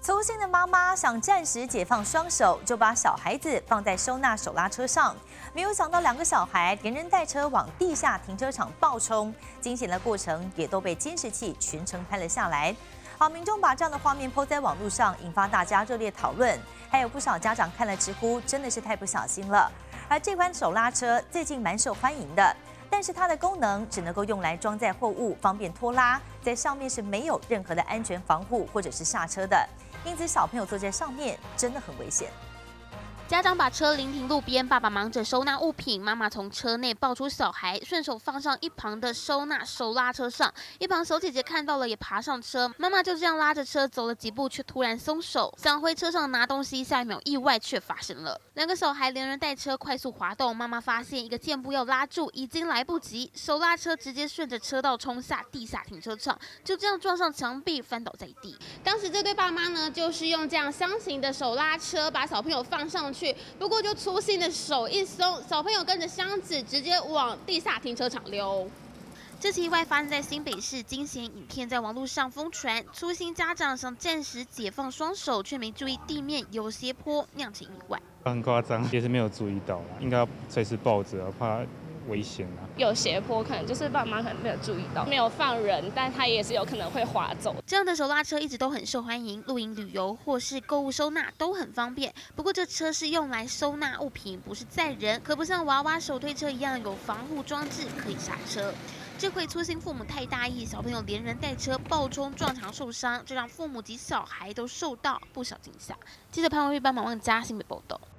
粗心的妈妈想暂时解放双手，就把小孩子放在收纳手拉车上，没有想到2个小孩连人带车往地下停车场暴冲，惊险的过程也都被监视器全程拍了下来。好，民众把这样的画面 PO 在网络上，引发大家热烈讨论，还有不少家长看了直呼真的是太不小心了。而这款手拉车最近蛮受欢迎的。 但是它的功能只能够用来装载货物，方便拖拉，在上面是没有任何的安全防护或者是刹车的，因此小朋友坐在上面真的很危险。 家长把车临停路边，爸爸忙着收纳物品，妈妈从车内抱出小孩，顺手放上一旁的收纳手拉车上。一旁小姐姐看到了，也爬上车。妈妈就这样拉着车走了几步，却突然松手，想回车上拿东西，下一秒意外却发生了。2个小孩连人带车快速滑动，妈妈发现一个箭步要拉住，已经来不及，手拉车直接顺着车道冲下地下停车场，就这样撞上墙壁，翻倒在地。当时这对爸妈呢，就是用这样箱型的手拉车把小朋友放上去。 不过就粗心的手一松，小朋友跟着箱子直接往地下停车场溜。这起意外发生在新北市，惊险影片在网络上疯传。粗心家长想暂时解放双手，却没注意地面有斜坡，酿成意外。 很夸张，也是没有注意到啦，应该要随时抱着，怕危险啊。 有斜坡，可能就是爸妈可能没有注意到，没有放人，但他也是有可能会滑走。 这样的手拉车一直都很受欢迎，露营旅游或是购物收纳都很方便。不过这车是用来收纳物品，不是载人，可不像娃娃手推车一样有防护装置可以刹车。 这回粗心父母太大意，小朋友连人带车暴冲撞墙受伤，这让父母及小孩都受到不少惊吓。记者潘文玉、班马旺嘉新北报道。